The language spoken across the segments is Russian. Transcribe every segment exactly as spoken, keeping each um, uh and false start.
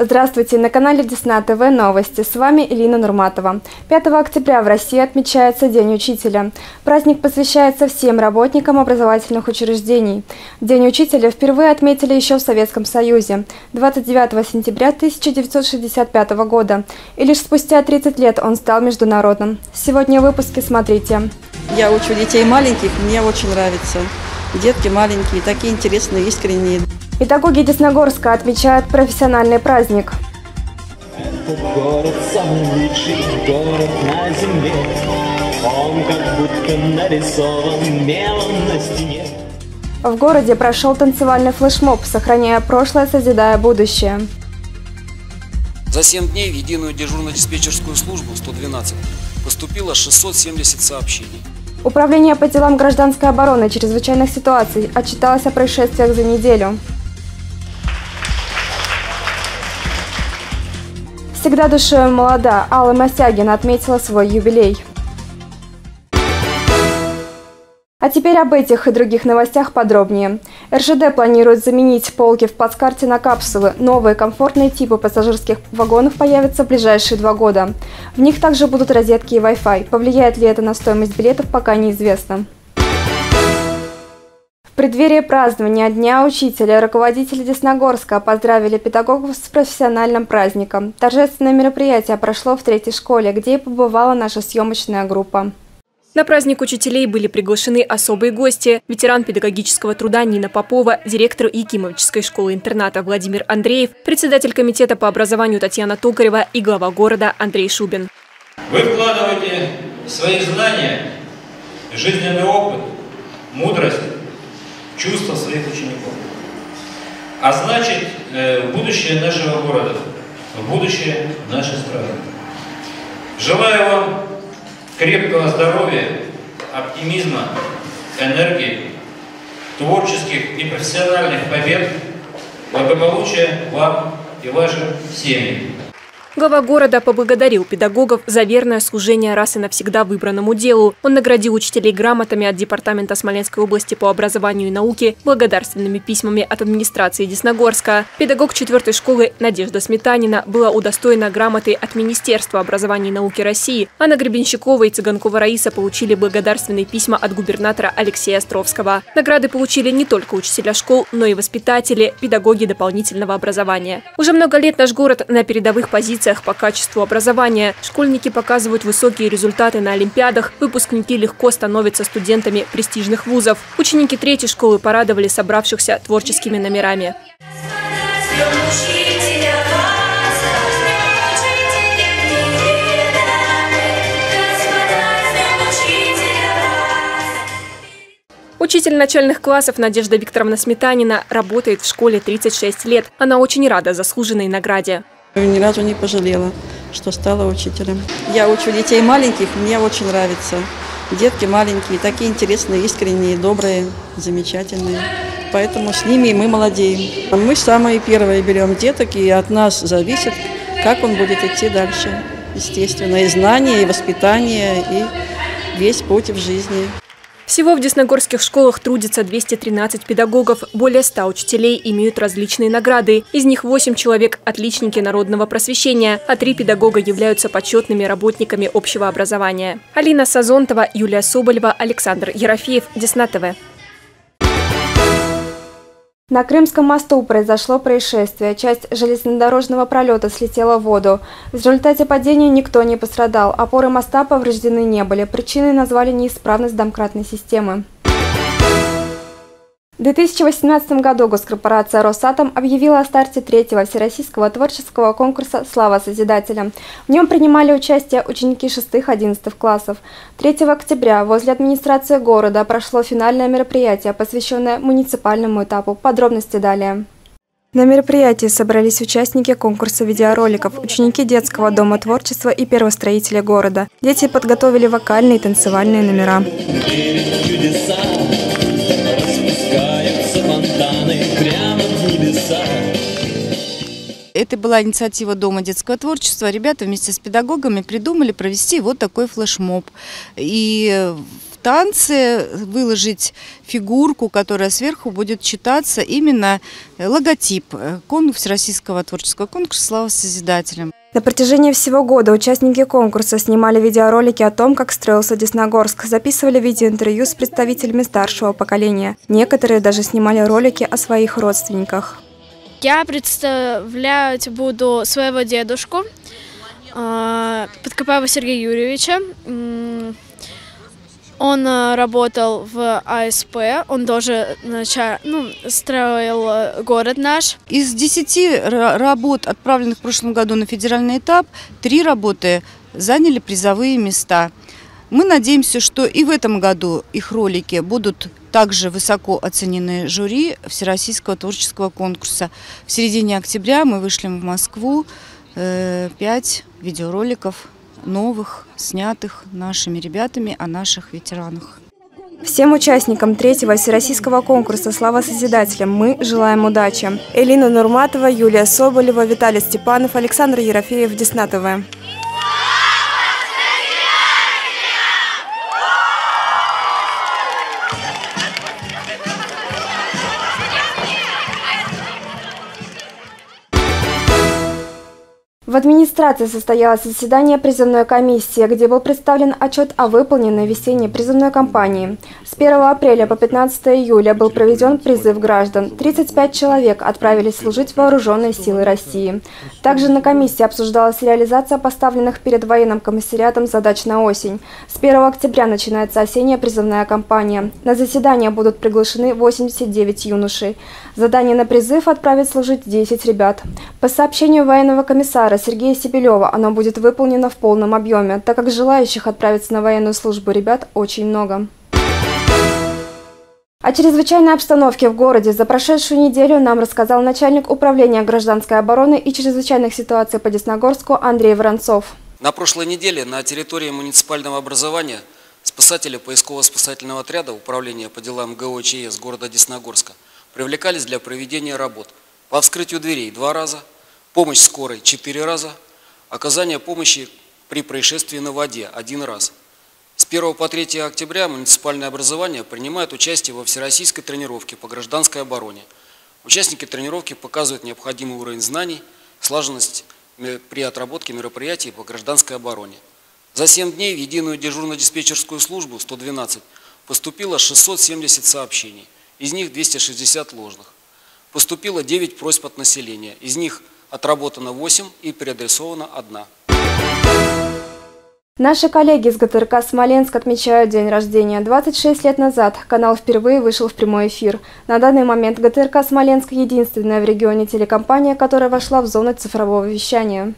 Здравствуйте! На канале Десна ТВ новости. С вами Элина Нурматова. пятого октября в России отмечается День учителя. Праздник посвящается всем работникам образовательных учреждений. День учителя впервые отметили еще в Советском Союзе двадцать девятого сентября тысяча девятьсот шестьдесят пятого года. И лишь спустя тридцать лет он стал международным. Сегодня в выпуске смотрите. Я учу детей маленьких, мне очень нравится. Детки маленькие, такие интересные, искренние. Педагоги Десногорска отмечают профессиональный праздник. Этот город самый лучший город на земле. Он как будто нарисован мелом на стене. В городе прошел танцевальный флешмоб, сохраняя прошлое, созидая будущее. За семь дней в единую дежурно-диспетчерскую службу сто двенадцать поступило шестьсот семьдесят сообщений. Управление по делам гражданской обороны и чрезвычайных ситуаций отчиталось о происшествиях за неделю. Всегда душой молода, Алла Мосягина отметила свой юбилей. А теперь об этих и других новостях подробнее. эр жэ дэ планирует заменить полки в плацкарте на капсулы. Новые комфортные типы пассажирских вагонов появятся в ближайшие два года. В них также будут розетки и Wi-Fi. Повлияет ли это на стоимость билетов, пока неизвестно. В преддверии празднования Дня учителя руководители Десногорска поздравили педагогов с профессиональным праздником. Торжественное мероприятие прошло в третьей школе, где и побывала наша съемочная группа. На праздник учителей были приглашены особые гости. Ветеран педагогического труда Нина Попова, директор Якимовической школы-интерната Владимир Андреев, председатель комитета по образованию Татьяна Токарева и глава города Андрей Шубин. Вы вкладываете свои знания, жизненный опыт, мудрость, чувства своих учеников. А значит, в будущее нашего города, в будущее нашей страны. Желаю вам крепкого здоровья, оптимизма, энергии, творческих и профессиональных побед, благополучия вам и вашим семьям. Глава города поблагодарил педагогов за верное служение раз и навсегда выбранному делу. Он наградил учителей грамотами от Департамента Смоленской области по образованию и науке, благодарственными письмами от администрации Десногорска. Педагог четвертой школы Надежда Сметанина была удостоена грамоты от Министерства образования и науки России. Анна Гребенщикова и Цыганкова Раиса получили благодарственные письма от губернатора Алексея Островского. Награды получили не только учителя школ, но и воспитатели, педагоги дополнительного образования. Уже много лет наш город на передовых позициях по качеству образования. Школьники показывают высокие результаты на олимпиадах, выпускники легко становятся студентами престижных вузов. Ученики третьей школы порадовали собравшихся творческими номерами. Учитель начальных классов Надежда Викторовна Сметанина работает в школе тридцать шесть лет. Она очень рада заслуженной награде. Ни разу не пожалела, что стала учителем. Я учу детей маленьких, мне очень нравится. Детки маленькие, такие интересные, искренние, добрые, замечательные. Поэтому с ними мы молодеем. Мы самые первые берем деток, и от нас зависит, как он будет идти дальше. Естественно, и знания, и воспитание, и весь путь в жизни. Всего в десногорских школах трудится двести тринадцать педагогов, более ста учителей имеют различные награды. Из них восемь человек – отличники народного просвещения, а три педагога являются почетными работниками общего образования. Алина Сазонтова, Юлия Соболева, Александр Ерофеев, Десна ТВ. На Крымском мосту произошло происшествие. Часть железнодорожного пролета слетела в воду. В результате падения никто не пострадал. Опоры моста повреждены не были. Причиной назвали неисправность домкратной системы. В две тысячи восемнадцатом году госкорпорация «Росатом» объявила о старте третьего всероссийского творческого конкурса «Слава Созидателя». В нем принимали участие ученики шестых-одиннадцатых классов. третьего октября возле администрации города прошло финальное мероприятие, посвященное муниципальному этапу. Подробности далее. На мероприятии собрались участники конкурса видеороликов, ученики детского дома творчества и первостроители города. Дети подготовили вокальные и танцевальные номера. Это была инициатива Дома детского творчества. Ребята вместе с педагогами придумали провести вот такой флешмоб. И танце выложить фигурку, которая сверху будет читаться именно логотип Всероссийского творческого конкурса «Слава Созидателям». На протяжении всего года участники конкурса снимали видеоролики о том, как строился Десногорск, записывали видеоинтервью с представителями старшего поколения. Некоторые даже снимали ролики о своих родственниках. Я представлять буду своего дедушку, Подкопаева Сергея Юрьевича. Он работал в А Эс Пэ, он тоже ну, строил город наш. Из десяти работ, отправленных в прошлом году на федеральный этап, три работы заняли призовые места. Мы надеемся, что и в этом году их ролики будут также высоко оценены жюри Всероссийского творческого конкурса. В середине октября мы вышлем в Москву пять видеороликов новых, снятых нашими ребятами о наших ветеранах. Всем участникам третьего всероссийского конкурса «Слава Созидателям» мы желаем удачи. Элина Нурматова, Юлия Соболева, Виталий Степанов, Александр Ерофеев, Десна ТВ. В администрации состоялось заседание призывной комиссии, где был представлен отчет о выполненной весенней призывной кампании. С первого апреля по пятнадцатое июля был проведен призыв граждан. тридцать пять человек отправились служить в вооруженные силы России. Также на комиссии обсуждалась реализация поставленных перед военным комиссариатом задач на осень. С первого октября начинается осенняя призывная кампания. На заседание будут приглашены восемьдесят девять юношей. Задание на призыв отправить служить десять ребят. По сообщению военного комиссара Сергея Сибелева, оно будет выполнено в полном объеме, так как желающих отправиться на военную службу ребят очень много. О чрезвычайной обстановке в городе за прошедшую неделю нам рассказал начальник управления гражданской обороны и чрезвычайных ситуаций по Десногорску Андрей Воронцов. На прошлой неделе на территории муниципального образования спасатели поисково-спасательного отряда Управления по делам Гэ О Че Эс города Десногорска привлекались для проведения работ по вскрытию дверей два раза, помощь скорой четыре раза, оказание помощи при происшествии на воде один раз. С первого по третье октября муниципальное образование принимает участие во всероссийской тренировке по гражданской обороне. Участники тренировки показывают необходимый уровень знаний, слаженность при отработке мероприятий по гражданской обороне. За семь дней в единую дежурно-диспетчерскую службу сто двенадцать поступило шестьсот семьдесят сообщений, из них двести шестьдесят ложных. Поступило девять просьб от населения, из них отработано восемь и переадресована одна. Наши коллеги из Гэ Тэ Эр Ка «Смоленск» отмечают день рождения. двадцать шесть лет назад канал впервые вышел в прямой эфир. На данный момент Гэ Тэ Эр Ка «Смоленск» – единственная в регионе телекомпания, которая вошла в зону цифрового вещания.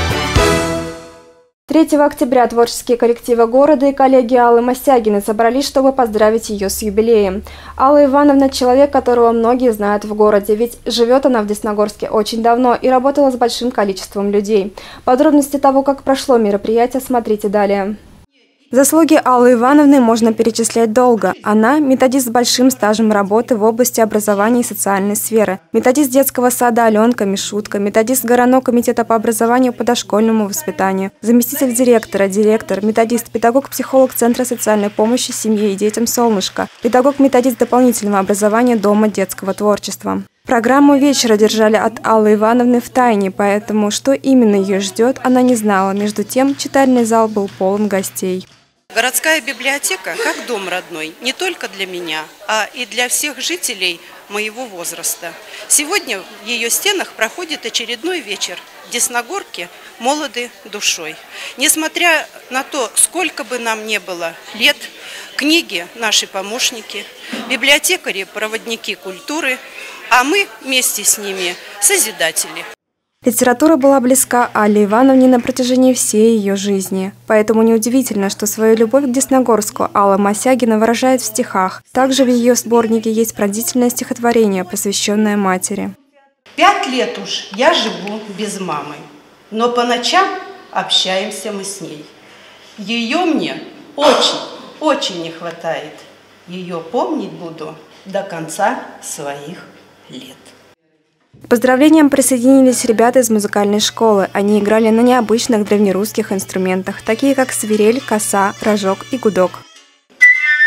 третьего октября творческие коллективы города и коллеги Аллы Мосягиной собрались, чтобы поздравить ее с юбилеем. Алла Ивановна – человек, которого многие знают в городе, ведь живет она в Десногорске очень давно и работала с большим количеством людей. Подробности того, как прошло мероприятие, смотрите далее. Заслуги Аллы Ивановны можно перечислять долго. Она – методист с большим стажем работы в области образования и социальной сферы, методист детского сада «Аленка», «Мишутка», методист ГОРАНО комитета по образованию по дошкольному воспитанию, заместитель директора, директор, методист, педагог-психолог Центра социальной помощи семье и детям «Солнышко», педагог-методист дополнительного образования Дома детского творчества. Программу вечера держали от Аллы Ивановны в тайне, поэтому что именно ее ждет, она не знала. Между тем, читальный зал был полон гостей. Городская библиотека как дом родной не только для меня, а и для всех жителей моего возраста. Сегодня в ее стенах проходит очередной вечер. Десногорки молоды душой. Несмотря на то, сколько бы нам ни было лет, книги – наши помощники, библиотекари – проводники культуры, а мы вместе с ними – созидатели. Литература была близка Алле Ивановне на протяжении всей ее жизни. Поэтому неудивительно, что свою любовь к Десногорску Алла Мосягина выражает в стихах. Также в ее сборнике есть пронзительное стихотворение, посвященное матери. Пять лет уж я живу без мамы, но по ночам общаемся мы с ней. Ее мне очень, очень не хватает. Ее помнить буду до конца своих лет. К поздравлениям присоединились ребята из музыкальной школы. Они играли на необычных древнерусских инструментах, такие как свирель, коса, рожок и гудок.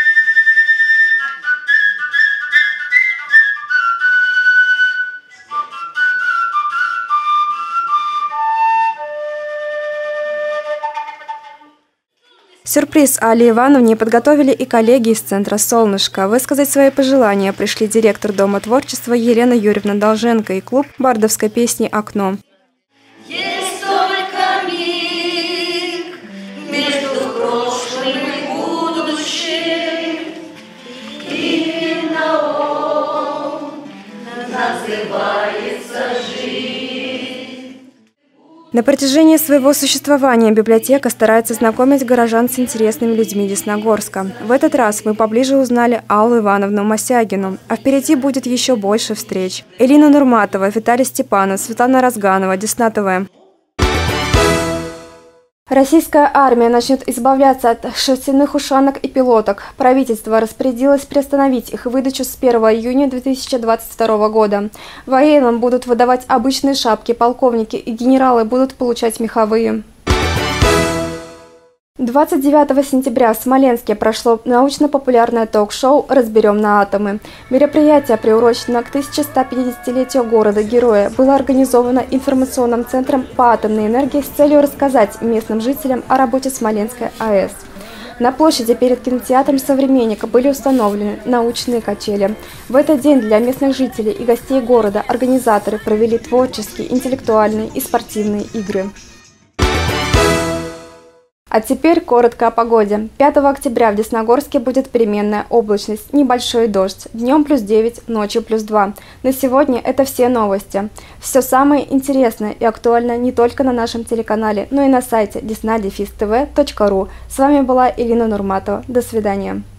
Сюрприз Алле Ивановне подготовили и коллеги из Центра «Солнышко». Высказать свои пожелания пришли директор Дома творчества Елена Юрьевна Долженко и клуб бардовской песни «Окно». Есть только миг между прошлым и будущим, именно он называется жизнь. На протяжении своего существования библиотека старается знакомить горожан с интересными людьми Десногорска. В этот раз мы поближе узнали Аллу Ивановну Мосягину, а впереди будет еще больше встреч. Элина Нурматова, Виталий Степанов, Светлана Разганова, Десна ТВ. Российская армия начнет избавляться от шерстяных ушанок и пилоток. Правительство распорядилось приостановить их выдачу с первого июня две тысячи двадцать второго года. Военным будут выдавать обычные шапки, полковники и генералы будут получать меховые. двадцать девятого сентября в Смоленске прошло научно-популярное ток-шоу «Разберем на атомы». Мероприятие, приурочено к тысяча ста пятидесятилетию города-героя, было организовано информационным центром по атомной энергии с целью рассказать местным жителям о работе Смоленской АЭС. На площади перед кинотеатром «Современник» были установлены научные качели. В этот день для местных жителей и гостей города организаторы провели творческие, интеллектуальные и спортивные игры. А теперь коротко о погоде. пятого октября в Десногорске будет переменная облачность, небольшой дождь. Днем плюс девять, ночью плюс два. На сегодня это все новости. Все самое интересное и актуальное не только на нашем телеканале, но и на сайте десна дефис тэ вэ точка ру. С вами была Элина Нурматова. До свидания.